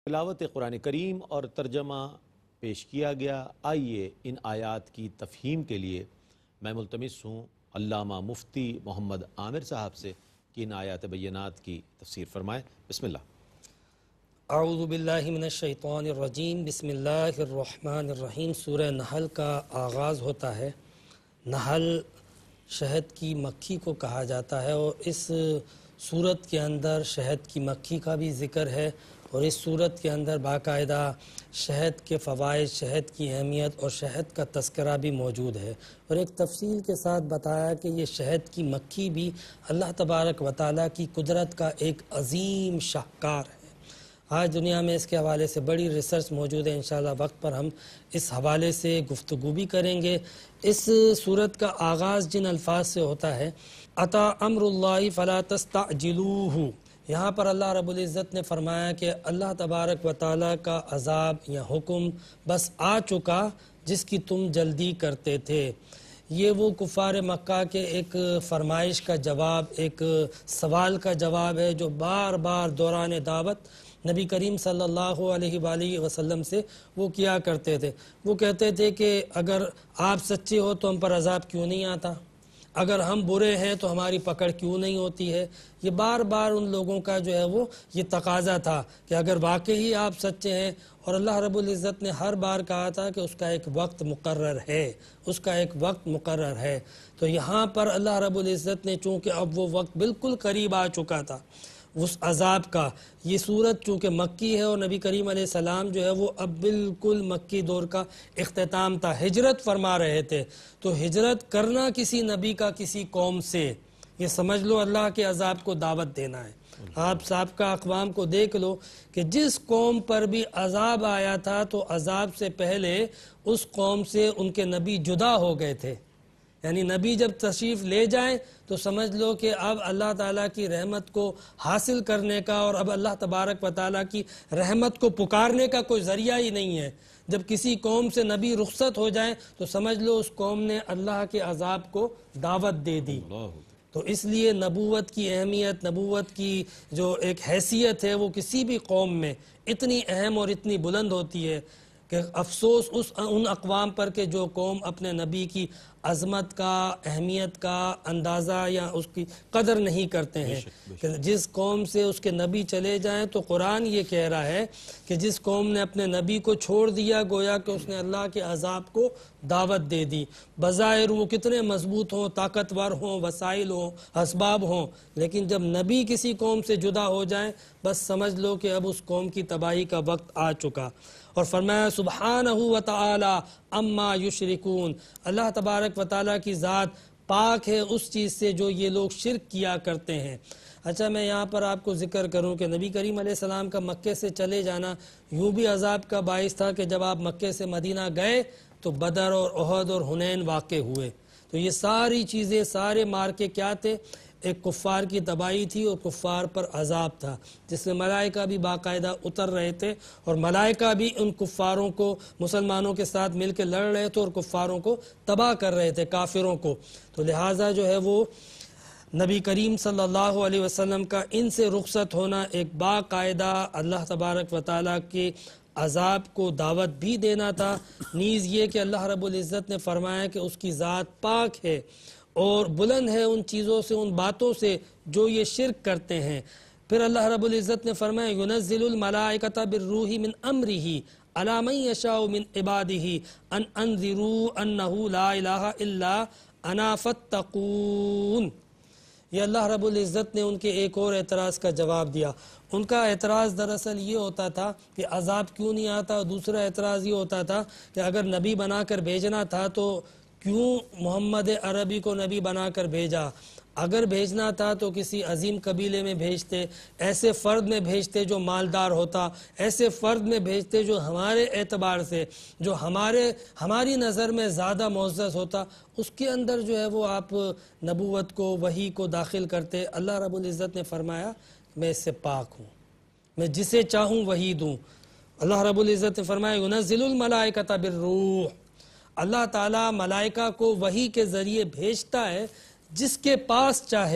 تلاوت قرآن کریم اور ترجمہ پیش کیا گیا۔ آئیے ان آیات کی تفہیم کے لیے میں ملتمس ہوں علامہ مفتی محمد عامر صاحب سے کہ ان آیات بینات کی تفسیر فرمائیں۔ بسم اللہ۔ اعوذ باللہ من الشیطان الرجیم، بسم اللہ الرحمن الرحیم۔ سورہ نحل کا آغاز ہوتا ہے۔ نحل شہد کی مکھی کو کہا جاتا ہے، اور اس سورت کے اندر شہد کی مکھی کا بھی ذکر ہے، اور اس سورت کے اندر باقاعدہ شہد کے فوائد، شہد کی اہمیت اور شہد کا تذکرہ بھی موجود ہے، اور ایک تفصیل کے ساتھ بتایا کہ یہ شہد کی مکھی بھی اللہ تبارک و تعالیٰ کی قدرت کا ایک عظیم شاہکار ہے۔ آج دنیا میں اس کے حوالے سے بڑی ریسرچ موجود ہے، انشاءاللہ وقت پر ہم اس حوالے سے گفتگو بھی کریں گے۔ اس سورت کا آغاز جن الفاظ سے ہوتا ہے، اتا امر اللہ فلا تستعجلوہ، یہاں پر اللہ رب العزت نے فرمایا کہ اللہ تبارک و تعالیٰ کا عذاب یا حکم بس آ چکا جس کی تم جلدی کرتے تھے۔ یہ وہ کفار مکہ کے ایک فرمائش کا جواب، ایک سوال کا جواب ہے جو بار بار دوران دعوت نبی کریم صلی اللہ علیہ وآلہ وسلم سے وہ کیا کرتے تھے۔ وہ کہتے تھے کہ اگر آپ سچے ہو تو ہم پر عذاب کیوں نہیں آتا، اگر ہم برے ہیں تو ہماری پکڑ کیوں نہیں ہوتی ہے۔ یہ بار بار ان لوگوں کا جو ہے وہ یہ تقاضا تھا کہ اگر واقعی آپ سچے ہیں، اور اللہ رب العزت نے ہر بار کہا تھا کہ اس کا ایک وقت مقرر ہے، اس کا ایک وقت مقرر ہے۔ تو یہاں پر اللہ رب العزت نے چونکہ اب وہ وقت بالکل قریب آ چکا تھا اس عذاب کا، یہ صورت چونکہ مکی ہے اور نبی کریم علیہ السلام جو ہے وہ اب بالکل مکی دور کا اختتام تھا، ہجرت فرما رہے تھے، تو ہجرت کرنا کسی نبی کا کسی قوم سے، یہ سمجھ لو اللہ کے عذاب کو دعوت دینا ہے۔ آپ سابقہ اقوام کو دیکھ لو کہ جس قوم پر بھی عذاب آیا تھا تو عذاب سے پہلے اس قوم سے ان کے نبی جدا ہو گئے تھے، یعنی نبی جب تشریف لے جائیں تو سمجھ لو کہ اب اللہ تعالیٰ کی رحمت کو حاصل کرنے کا اور اب اللہ تبارک و تعالیٰ کی رحمت کو پکارنے کا کوئی ذریعہ ہی نہیں ہے۔ جب کسی قوم سے نبی رخصت ہو جائیں تو سمجھ لو اس قوم نے اللہ کے عذاب کو دعوت دے دی۔ تو اس لیے نبوت کی اہمیت، نبوت کی جو ایک حیثیت ہے وہ کسی بھی قوم میں اتنی اہم اور اتنی بلند ہوتی ہے کہ افسوس ان اقوام پر کہ جو قوم اپنے نبی کی عظمت کا، اہمیت کا اندازہ یا اس کی قدر نہیں کرتے ہیں۔ کہ جس قوم سے اس کے نبی چلے جائیں تو قرآن یہ کہہ رہا ہے کہ جس قوم نے اپنے نبی کو چھوڑ دیا گویا کہ اس نے اللہ کے عذاب کو دعوت دے دی۔ بظاہر وہ کتنے مضبوط ہوں، طاقتور ہوں، وسائل ہوں، اسباب ہوں، لیکن جب نبی کسی قوم سے جدا ہو جائیں بس سمجھ لو کہ اب اس قوم کی تباہی کا وقت آ چکا۔ اور فرمایا سبحانہ و تعالی اما یشرکون، اللہ تبارک و تعالیٰ کی ذات پاک ہے اس چیز سے جو یہ لوگ شرک کیا کرتے ہیں۔ اچھا میں یہاں پر آپ کو ذکر کروں کہ نبی کریم علیہ السلام کا مکے سے چلے جانا یوں بھی عذاب کا باعث تھا کہ جب آپ مکے سے مدینہ گئے تو بدر اور احد اور حنین واقع ہوئے، تو یہ ساری چیزیں، سارے مارکے کیا تھے؟ ایک کفار کی تباہی تھی اور کفار پر عذاب تھا، جس میں ملائکہ بھی باقاعدہ اتر رہے تھے، اور ملائکہ بھی ان کفاروں کو مسلمانوں کے ساتھ مل کے لڑ رہے تھے اور کفاروں کو تباہ کر رہے تھے، کافروں کو۔ تو لہٰذا جو ہے وہ نبی کریم صلی اللہ علیہ وسلم کا ان سے رخصت ہونا ایک باقاعدہ اللہ تبارک و تعالیٰ کے عذاب کو دعوت بھی دینا تھا، نیز یہ کہ اللہ رب العزت نے فرمایا کہ اس کی ذات پاک ہے اور بلند ہے ان چیزوں سے، ان باتوں سے جو یہ شرک کرتے ہیں۔ پھر اللہ رب العزت نے فرمایا يُنَزِّلُ الْمَلَائِكَةَ بِالرُّوحِ مِنْ أَمْرِهِ عَلَى مَنْ يَشَاءُ مِنْ عِبَادِهِ أَنْ أَنذِرُوا أَنَّهُ لَا إِلَهَ إِلَّا أَنَا فَاتَّقُونَ۔ یہ اللہ رب العزت نے ان کے ایک اور اعتراض کا جواب دیا۔ ان کا اعتراض دراصل یہ ہوتا تھا کہ عذاب کیوں نہیں آتا، اور دوسرا اعتراض یہ ہوتا تھا کہ اگر نبی بنا کر بھیجنا تھا تو کیوں محمد عربی کو نبی بنا کر بھیجا؟ اگر بھیجنا تھا تو کسی عظیم قبیلے میں بھیجتے، ایسے فرد میں بھیجتے جو مالدار ہوتا، ایسے فرد میں بھیجتے جو ہمارے اعتبار سے، جو ہماری نظر میں زیادہ معزز ہوتا، اس کے اندر جو ہے وہ آپ نبوت کو، وحی کو داخل کرتے۔ اللہ رب العزت نے فرمایا میں اس سے پاک ہوں، میں جسے چاہوں وحی دوں۔ اللہ رب العزت نے فرمایا يُنَزِّلُ الْمَلَائِكَةَ بِالرُّوحِ، اللہ تعالیٰ ملائکہ کو وحی کے ذریعے بھیجتا ہے جس کے پاس چاہے،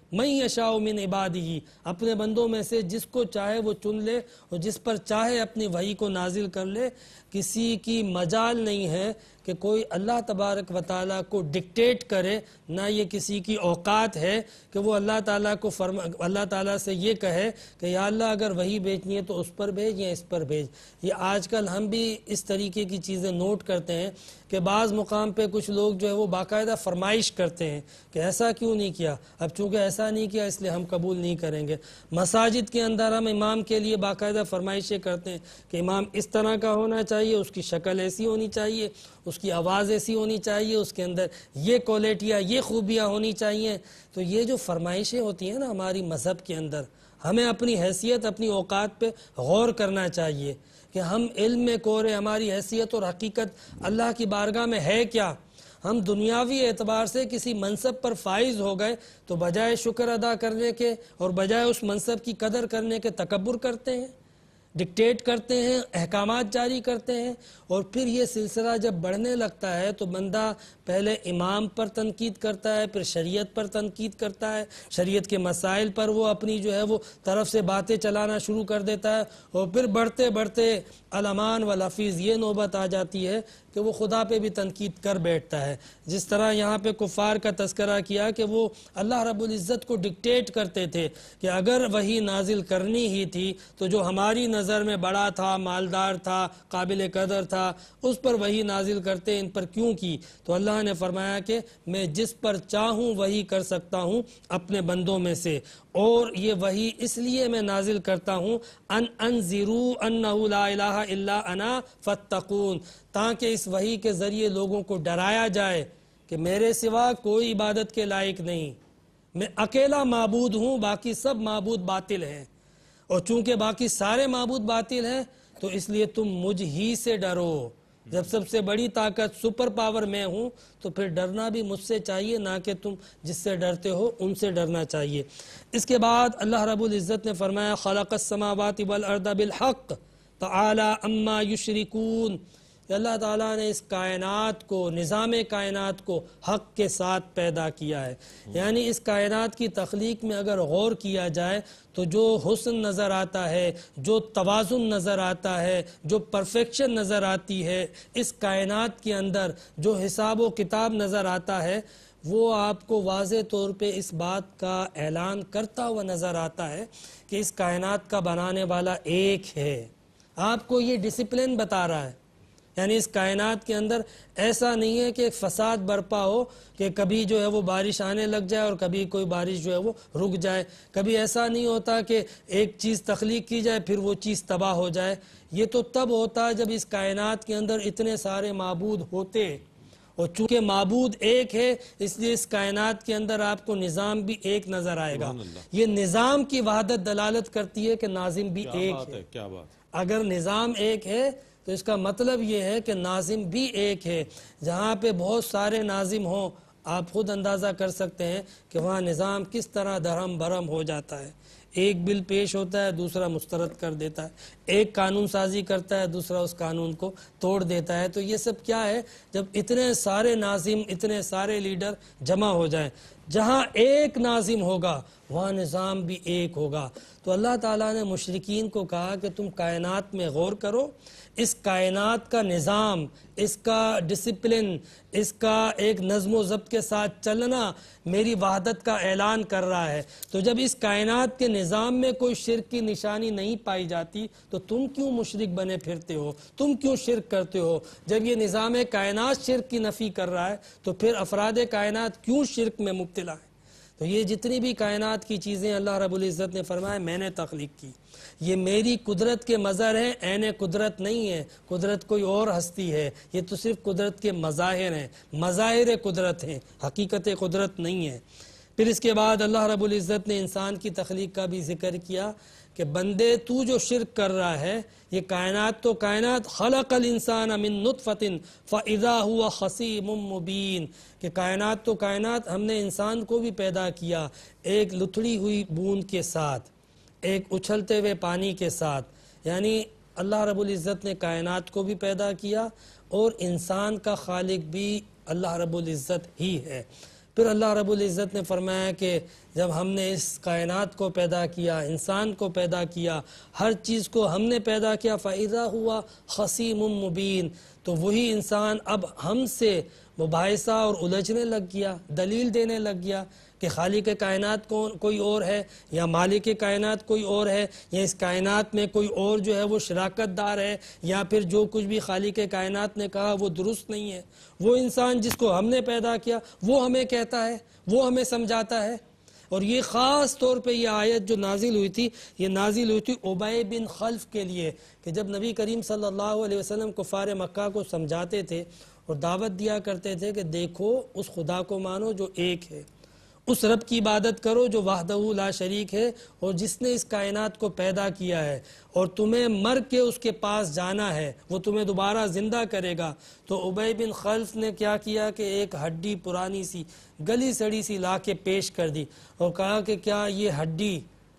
من یشاء من عبادہ، اپنے بندوں میں سے جس کو چاہے وہ چن لے اور جس پر چاہے اپنی وحی کو نازل کر لے۔ کسی کی مجال نہیں ہے کہ کوئی اللہ تبارک و تعالیٰ کو ڈکٹیٹ کرے، نہ یہ کسی کی اوقات ہے کہ وہ اللہ تعالیٰ کو اللہ تعالیٰ سے یہ کہے کہ یا اللہ اگر وحی بھیجنی ہے تو اس پر بھیج یا اس پر بھیج۔ یہ آج کل ہم بھی اس طریقے کی چیزیں نوٹ کرتے ہیں کہ بعض مقام پہ کچھ لوگ جو ہے وہ باقاعدہ فرمائش کرتے ہیں کہ ایسا کیوں نہیں کیا، اب چونکہ ایسا نہیں کیا اس لیے ہم قبول نہیں کریں گے۔ مساجد کے اندر ہم امام کے لیے باقاعدہ فرمائشیں کرتے ہیں کہ امام اس طرح کا ہونا چاہیے، اس کی شکل ایسی ہونی چاہیے، اس کی آواز ایسی ہونی چاہیے، اس کے اندر یہ کوالٹیاں یہ خوبیاں ہونی چاہیے۔ تو یہ جو فرمائشیں ہوتی ہیں نا ہماری مذہب کے اندر، ہمیں اپنی حیثیت اپنی اوقات پہ غور کرنا چاہیے کہ ہم علم میں کورے، ہماری حیثیت اور حقیقت اللہ کی بارگاہ میں ہے کیا۔ ہم دنیاوی اعتبار سے کسی منصب پر فائز ہو گئے تو بجائے شکر ادا کرنے کے اور بجائے اس منصب کی قدر کرنے کے تکبر کرتے ہیں، ڈکٹیٹ کرتے ہیں، احکامات جاری کرتے ہیں، اور پھر یہ سلسلہ جب بڑھنے لگتا ہے تو بندہ پہلے امام پر تنقید کرتا ہے، پھر شریعت پر تنقید کرتا ہے، شریعت کے مسائل پر وہ اپنی جو ہے وہ طرف سے باتیں چلانا شروع کر دیتا ہے، اور پھر بڑھتے بڑھتے الامان والحفیظ یہ نوبت آ جاتی ہے کہ وہ خدا پہ بھی تنقید کر بیٹھتا ہے۔ جس طرح یہاں پہ کفار کا تذکرہ کیا کہ وہ اللہ رب العزت کو ڈکٹیٹ کرتے تھے کہ اگر وہی نازل کرنی ہی تھی تو جو ہماری نظر میں بڑا تھا، مالدار تھا، قابل قدر تھا، اس پر وہی نازل کرتے، ان پر کیوں کی؟ تو اللہ نے فرمایا کہ میں جس پر چاہوں وہی کر سکتا ہوں اپنے بندوں میں سے، اور یہ وحی اس لیے میں نازل کرتا ہوں ان انذروا انہ لا الہ الا انا فاتقون، تاکہ اس وحی کے ذریعے لوگوں کو ڈرایا جائے کہ میرے سوا کوئی عبادت کے لائق نہیں، میں اکیلا معبود ہوں، باقی سب معبود باطل ہیں، اور چونکہ باقی سارے معبود باطل ہیں تو اس لیے تم مجھ ہی سے ڈرو۔ جب سب سے بڑی طاقت سپر پاور میں ہوں تو پھر ڈرنا بھی مجھ سے چاہیے، نہ کہ تم جس سے ڈرتے ہو ان سے ڈرنا چاہیے۔ اس کے بعد اللہ رب العزت نے فرمایا خلق السماوات والارض بالحق تعالی اما یشرکون، کہ اللہ تعالیٰ نے اس کائنات کو، نظام کائنات کو حق کے ساتھ پیدا کیا ہے۔ یعنی اس کائنات کی تخلیق میں اگر غور کیا جائے تو جو حسن نظر آتا ہے، جو توازن نظر آتا ہے، جو پرفیکشن نظر آتی ہے اس کائنات کے اندر، جو حساب و کتاب نظر آتا ہے، وہ آپ کو واضح طور پہ اس بات کا اعلان کرتا ہوا نظر آتا ہے کہ اس کائنات کا بنانے والا ایک ہے۔ آپ کو یہ ڈسپلن بتا رہا ہے، یعنی اس کائنات کے اندر ایسا نہیں ہے کہ ایک فساد برپا ہو کہ کبھی جو ہے وہ بارش آنے لگ جائے اور کبھی کوئی بارش جو ہے وہ رک جائے، کبھی ایسا نہیں ہوتا کہ ایک چیز تخلیق کی جائے پھر وہ چیز تباہ ہو جائے۔ یہ تو تب ہوتا ہے جب اس کائنات کے اندر اتنے سارے معبود ہوتے، اور چونکہ معبود ایک ہے اس لیے اس کائنات کے اندر آپ کو نظام بھی ایک نظر آئے گا۔ یہ نظام کی وحدت دلالت کرتی ہے کہ ناظم بھی ایک ہے۔ کیا بات! اگر نظام ایک ہے تو اس کا مطلب یہ ہے کہ ناظم بھی ایک ہے۔ جہاں پہ بہت سارے ناظم ہوں آپ خود اندازہ کر سکتے ہیں کہ وہاں نظام کس طرح درہم برہم ہو جاتا ہے۔ ایک بل پیش ہوتا ہے دوسرا مسترد کر دیتا ہے، ایک قانون سازی کرتا ہے دوسرا اس قانون کو توڑ دیتا ہے۔ تو یہ سب کیا ہے؟ جب اتنے سارے ناظم، اتنے سارے لیڈر جمع ہو جائیں، جہاں ایک ناظم ہوگا وہاں نظام بھی ایک ہوگا۔ تو اللہ تعالیٰ نے مشرکین کو کہا کہ تم کائنات میں غور کرو، اس کائنات کا نظام، اس کا ڈسپلن، اس کا ایک نظم و ضبط کے ساتھ چلنا میری وحدت کا اعلان کر رہا ہے۔ تو جب اس کائنات کے نظام میں کوئی شرک کی نشانی نہیں پائی جاتی تو تم کیوں مشرک بنے پھرتے ہو، تم کیوں شرک کرتے ہو؟ جب یہ نظام کائنات شرک کی نفی کر رہا ہے تو پھر افراد کائنات کیوں شرک میں مبتلا ہے؟ تو یہ جتنی بھی کائنات کی چیزیں اللہ رب العزت نے فرمایا میں نے تخلیق کی، یہ میری قدرت کے مظہر ہیں، عین قدرت نہیں ہے، قدرت کوئی اور ہستی ہے، یہ تو صرف قدرت کے مظاہر ہیں، مظاہر قدرت ہیں، حقیقت قدرت نہیں ہے۔ پھر اس کے بعد اللہ رب العزت نے انسان کی تخلیق کا بھی ذکر کیا کہ بندے تو جو شرک کر رہا ہے، یہ کائنات تو کائنات، خلق الانسان من نطفۃ فاذا هو خصیم مبین، کہ کائنات تو کائنات، ہم نے انسان کو بھی پیدا کیا ایک لتھڑی ہوئی بوند کے ساتھ، ایک اچھلتے ہوئے پانی کے ساتھ۔ یعنی اللہ رب العزت نے کائنات کو بھی پیدا کیا اور انسان کا خالق بھی اللہ رب العزت ہی ہے۔ پھر اللہ رب العزت نے فرمایا کہ جب ہم نے اس کائنات کو پیدا کیا، انسان کو پیدا کیا، ہر چیز کو ہم نے پیدا کیا، فَإِذَا هُوَ خَصِيمٌ مُبِينٌ، تو وہی انسان اب ہم سے مباحثہ اور الجھنے لگ گیا، دلیل دینے لگ گیا کہ خالق کائنات کوئی اور ہے، یا مالک کائنات کوئی اور ہے، یا اس کائنات میں کوئی اور جو ہے وہ شراکت دار ہے، یا پھر جو کچھ بھی خالق کائنات نے کہا وہ درست نہیں ہے۔ وہ انسان جس کو ہم نے پیدا کیا وہ ہمیں کہتا ہے، وہ ہمیں سمجھاتا ہے۔ اور یہ خاص طور پہ یہ آیت جو نازل ہوئی تھی، یہ نازل ہوئی تھی ابی بن خلف کے لیے، کہ جب نبی کریم صلی اللہ علیہ وسلم کفار مکہ کو سمجھاتے تھے اور دعوت دیا کرتے تھے کہ دیکھو اس خدا کو مانو جو ایک ہے، اس رب کی عبادت کرو جو وحدہ لا شریک ہے اور جس نے اس کائنات کو پیدا کیا ہے، اور تمہیں مر کے اس کے پاس جانا ہے، وہ تمہیں دوبارہ زندہ کرے گا۔ تو ابی بن خلف نے کیا کیا کہ ایک ہڈی پرانی سی گلی سڑی سی لا کے پیش کر دی اور کہا کہ کیا یہ ہڈی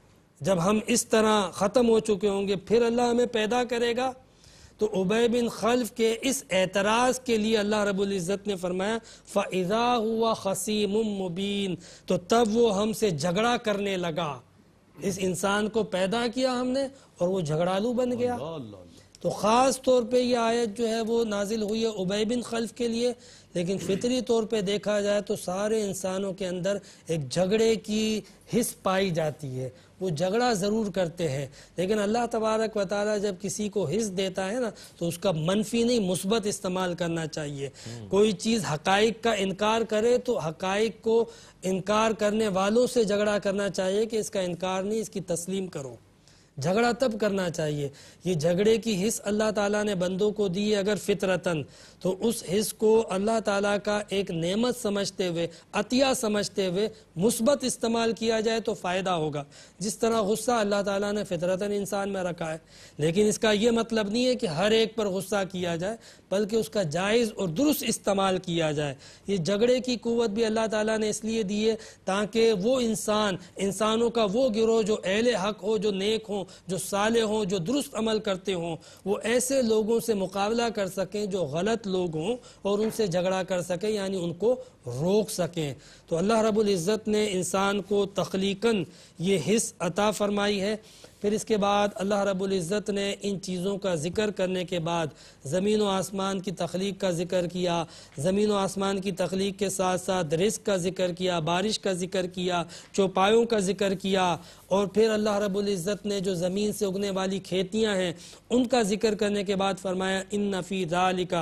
جب ہم اس طرح ختم ہو چکے ہوں گے پھر اللہ ہمیں پیدا کرے گا؟ تو ابی بن خلف کے اس اعتراض کے لیے اللہ رب العزت نے فرمایا فَإِذَا هُوَ خَصِيمٌ مُبِينٌ، تو تب وہ ہم سے جھگڑا کرنے لگا۔ اس انسان کو پیدا کیا ہم نے اور وہ جھگڑالو بن گیا۔ تو خاص طور پہ یہ آیت جو ہے وہ نازل ہوئی ہے ابی بن خلف کے لیے، لیکن فطری طور پہ دیکھا جائے تو سارے انسانوں کے اندر ایک جھگڑے کی حس پائی جاتی ہے، وہ جھگڑا ضرور کرتے ہیں، لیکن اللہ تبارک و تعالیٰ جب کسی کو حس دیتا ہے نا تو اس کا منفی نہیں مثبت استعمال کرنا چاہیے۔ کوئی چیز حقائق کا انکار کرے تو حقائق کو انکار کرنے والوں سے جھگڑا کرنا چاہیے کہ اس کا انکار نہیں، اس کی تسلیم کرو۔ جھگڑا تب کرنا چاہیے۔ یہ جھگڑے کی حس اللہ تعالیٰ نے بندوں کو دی ہے اگر فطرتاً، تو اس حس کو اللہ تعالیٰ کا ایک نعمت سمجھتے ہوئے، عطیہ سمجھتے ہوئے مثبت استعمال کیا جائے تو فائدہ ہوگا۔ جس طرح غصہ اللہ تعالیٰ نے فطرتاً انسان میں رکھا ہے، لیکن اس کا یہ مطلب نہیں ہے کہ ہر ایک پر غصہ کیا جائے، بلکہ اس کا جائز اور درست استعمال کیا جائے۔ یہ جھگڑے کی قوت بھی اللہ تعالیٰ نے اس لیے دی ہے تاکہ وہ انسانوں کا وہ گروہ جو اہل حق ہو، جو نیک ہوں، جو صالح ہوں، جو درست عمل کرتے ہوں، وہ ایسے لوگوں سے مقابلہ کر سکیں جو غلط لوگ ہوں اور ان سے جھگڑا کر سکیں، یعنی ان کو روک سکیں۔ تو اللہ رب العزت نے انسان کو تخلیقاً یہ حس عطا فرمائی ہے۔ پھر اس کے بعد اللہ رب العزت نے ان چیزوں کا ذکر کرنے کے بعد زمین و آسمان کی تخلیق کا ذکر کیا، زمین و آسمان کی تخلیق کے ساتھ ساتھ رزق کا ذکر کیا، بارش کا ذکر کیا، چوپایوں کا ذکر کیا، اور پھر اللہ رب العزت نے جو زمین سے اگنے والی کھیتیاں ہیں ان کا ذکر کرنے کے بعد فرمایا ان فی ذالک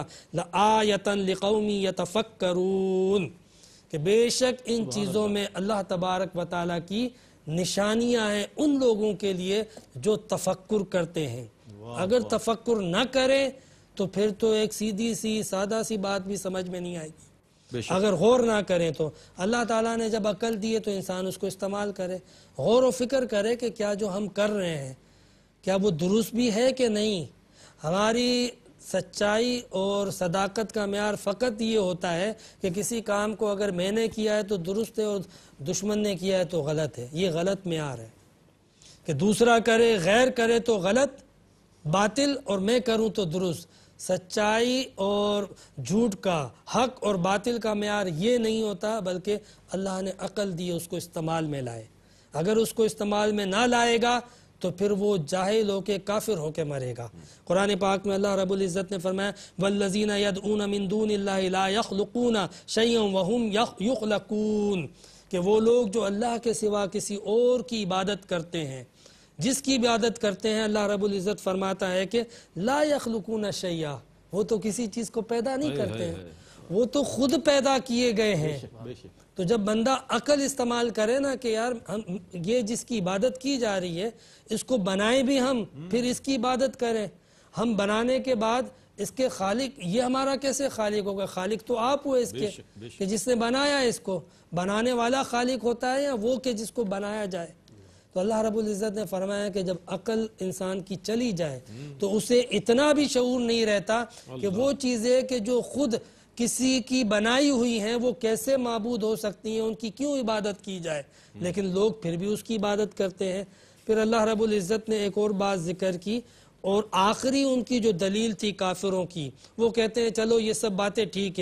لآیۃ لقوم یتفکرون، کہ بے شک ان چیزوں میں اللہ تبارک و تعالیٰ کی نشانیاں ہیں ان لوگوں کے لیے جو تفکر کرتے ہیں۔ اگر تفکر نہ کریں تو پھر تو ایک سیدھی سی سادہ سی بات بھی سمجھ میں نہیں آئے گی۔ اگر غور نہ کریں تو اللہ تعالیٰ نے جب عقل دی ہے تو انسان اس کو استعمال کرے، غور و فکر کرے کہ کیا جو ہم کر رہے ہیں کیا وہ درست بھی ہے کہ نہیں۔ ہماری سچائی اور صداقت کا معیار فقط یہ ہوتا ہے کہ کسی کام کو اگر میں نے کیا ہے تو درست ہے اور دشمن نے کیا ہے تو غلط ہے، یہ غلط معیار ہے۔ کہ دوسرا کرے غیر کرے تو غلط باطل اور میں کروں تو درست۔ سچائی اور جھوٹ کا، حق اور باطل کا معیار یہ نہیں ہوتا، بلکہ اللہ نے عقل دی اس کو استعمال میں لائے۔ اگر اس کو استعمال میں نہ لائے گا تو پھر وہ جاہل ہو کے کافر ہو کے مرے گا۔ قرآن پاک میں اللہ رب العزت نے فرمایا والذین یدعون من دون اللہ لا یخلقون شیئا وهم یخلقون، کہ وہ لوگ جو اللہ کے سوا کسی اور کی عبادت کرتے ہیں، جس کی عبادت کرتے ہیں، اللہ رب العزت فرماتا ہے کہ لا یخلقون شیئا، وہ تو کسی چیز کو پیدا نہیں کرتے ہیں، وہ تو خود پیدا کیے گئے ہیں۔ تو جب بندہ عقل استعمال کرے نا کہ یار یہ جس کی عبادت کی جا رہی ہے اس کو بنائیں بھی ہم، پھر اس کی عبادت کریں، ہم بنانے کے بعد اس کے خالق، یہ ہمارا کیسے خالق ہوگا؟ خالق تو آپ ہوئے اس کے، کہ جس نے بنایا اس کو، بنانے والا خالق ہوتا ہے یا وہ کہ جس کو بنایا جائے؟ تو اللہ رب العزت نے فرمایا کہ جب عقل انسان کی چلی جائے تو اسے اتنا بھی شعور نہیں رہتا کہ وہ چیزیں کہ جو خود کسی کی بنائی ہوئی ہیں وہ کیسے معبود ہو سکتی ہیں، ان کی کیوں عبادت کی جائے، لیکن لوگ پھر بھی اس کی عبادت کرتے ہیں۔ پھر اللہ رب العزت نے ایک اور بات ذکر کی، اور آخری ان کی جو دلیل تھی کافروں کی، وہ کہتے ہیں چلو یہ سب باتیں ٹھیک ہیں،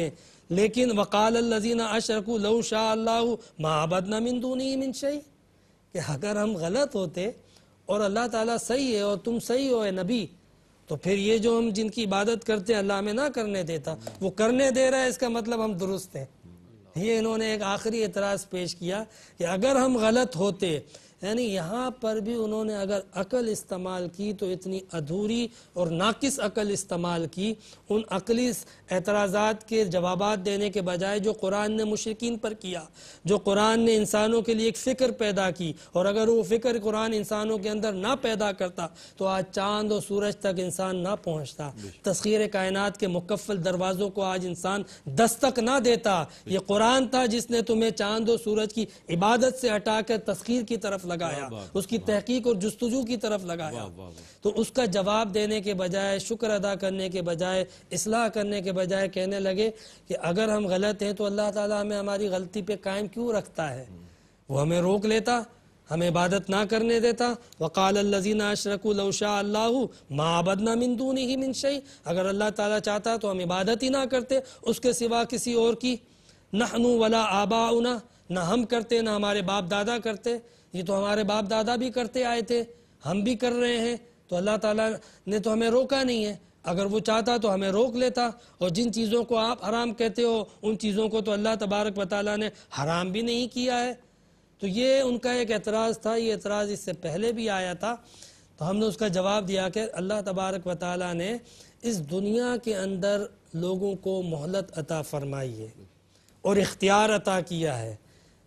لیکن وقال الذین اشرکوا لو شاء اللہ ما عبدنا من دونہ من شیء، کہ اگر ہم غلط ہوتے اور اللہ تعالیٰ صحیح ہے اور تم صحیح ہو اے نبی، تو پھر یہ جو ہم جن کی عبادت کرتے ہیں اللہ ہمیں نہ کرنے دیتا، وہ کرنے دے رہا ہے، اس کا مطلب ہم درست ہیں۔ یہ انہوں نے ایک آخری اعتراض پیش کیا کہ اگر ہم غلط ہوتے، یعنی یہاں پر بھی انہوں نے اگر عقل استعمال کی تو اتنی ادھوری اور ناقص عقل استعمال کی، ان عقلی اعتراضات کے جوابات دینے کے بجائے جو قرآن نے مشرکین پر کیا، جو قرآن نے انسانوں کے لیے ایک فکر پیدا کی، اور اگر وہ فکر قرآن انسانوں کے اندر نہ پیدا کرتا تو آج چاند اور سورج تک انسان نہ پہنچتا، تسخیر کائنات کے مکفل دروازوں کو آج انسان دستک نہ دیتا۔ یہ قرآن تھا جس نے تمہیں چاند اور سورج کی عبادت سے ہٹا کر تسخیر کی طرف لگایا، اس کی تحقیق اور جستجو کی طرف لگایا۔ تو اس کا جواب دینے کے بجائے، شکر ادا کرنے کے بجائے، اصلاح کرنے کے بجائے کہنے لگے کہ اگر ہم غلط ہیں تو اللہ تعالیٰ ہمیں ہماری غلطی پہ قائم کیوں رکھتا ہے؟ وہ ہمیں روک لیتا، ہمیں عبادت نہ کرنے دیتا۔ وقال الذین اشرکوا لو شاء اللہ ما عبدنا من دونہ من شیء، اگر اللہ تعالیٰ چاہتا تو ہم عبادت ہی نہ کرتے اس کے سوا کسی اور کی۔ نحن ولا آباؤنا، نہ ہم کرتے نہ ہمارے باپ دادا کرتے، یہ تو ہمارے باپ دادا بھی کرتے آئے تھے، ہم بھی کر رہے ہیں، تو اللہ تعالیٰ نے تو ہمیں روکا نہیں ہے۔ اگر وہ چاہتا تو ہمیں روک لیتا، اور جن چیزوں کو آپ حرام کہتے ہو ان چیزوں کو تو اللہ تبارک و تعالیٰ نے حرام بھی نہیں کیا ہے۔ تو یہ ان کا ایک اعتراض تھا، یہ اعتراض اس سے پہلے بھی آیا تھا، تو ہم نے اس کا جواب دیا کہ اللہ تبارک و تعالیٰ نے اس دنیا کے اندر لوگوں کو مہلت عطا فرمائی ہے اور اختیار عطا کیا ہے۔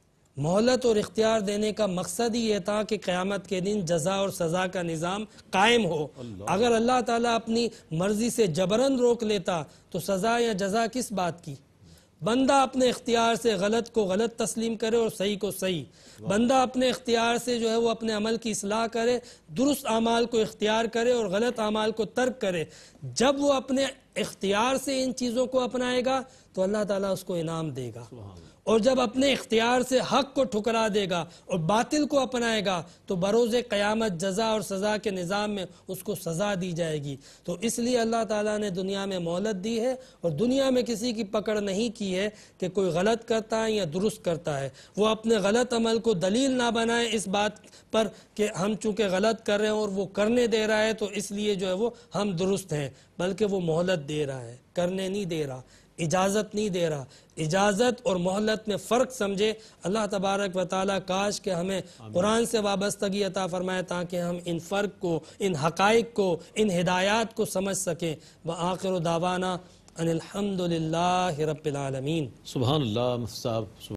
مہلت اور اختیار دینے کا مقصد ہی یہ تھا کہ قیامت کے دن جزا اور سزا کا نظام قائم ہو۔ اگر اللہ تعالیٰ اپنی مرضی سے جبراً روک لیتا تو سزا یا جزا کس بات کی؟ بندہ اپنے اختیار سے غلط کو غلط تسلیم کرے اور صحیح کو صحیح، بندہ اپنے اختیار سے جو ہے وہ اپنے عمل کی اصلاح کرے، درست اعمال کو اختیار کرے اور غلط اعمال کو ترک کرے۔ جب وہ اپنے اختیار سے ان چیزوں کو اپنائے گا تو اللہ تعالیٰ اس کو انعام دے گا، اور جب اپنے اختیار سے حق کو ٹھکرا دے گا اور باطل کو اپنائے گا تو بروز قیامت جزا اور سزا کے نظام میں اس کو سزا دی جائے گی۔ تو اس لیے اللہ تعالیٰ نے دنیا میں مہلت دی ہے، اور دنیا میں کسی کی پکڑ نہیں کی ہے کہ کوئی غلط کرتا ہے یا درست کرتا ہے۔ وہ اپنے غلط عمل کو دلیل نہ بنائے اس بات پر کہ ہم چونکہ غلط کر رہے ہیں اور وہ کرنے دے رہا ہے تو اس لیے جو ہے وہ ہم درست ہیں، بلکہ وہ مہلت دے رہا ہے، کرنے نہیں دے رہا، اجازت نہیں دے رہا۔ اجازت اور مہلت میں فرق سمجھے اللہ تبارک و تعالیٰ، کاش کہ ہمیں قرآن سے وابستگی عطا فرمائے تاکہ ہم ان فرق کو، ان حقائق کو، ان ہدایات کو سمجھ سکیں۔ وآخر دعوانا ان الحمد للہ رب العالمین۔ سبحان اللہ مفتی صاحب۔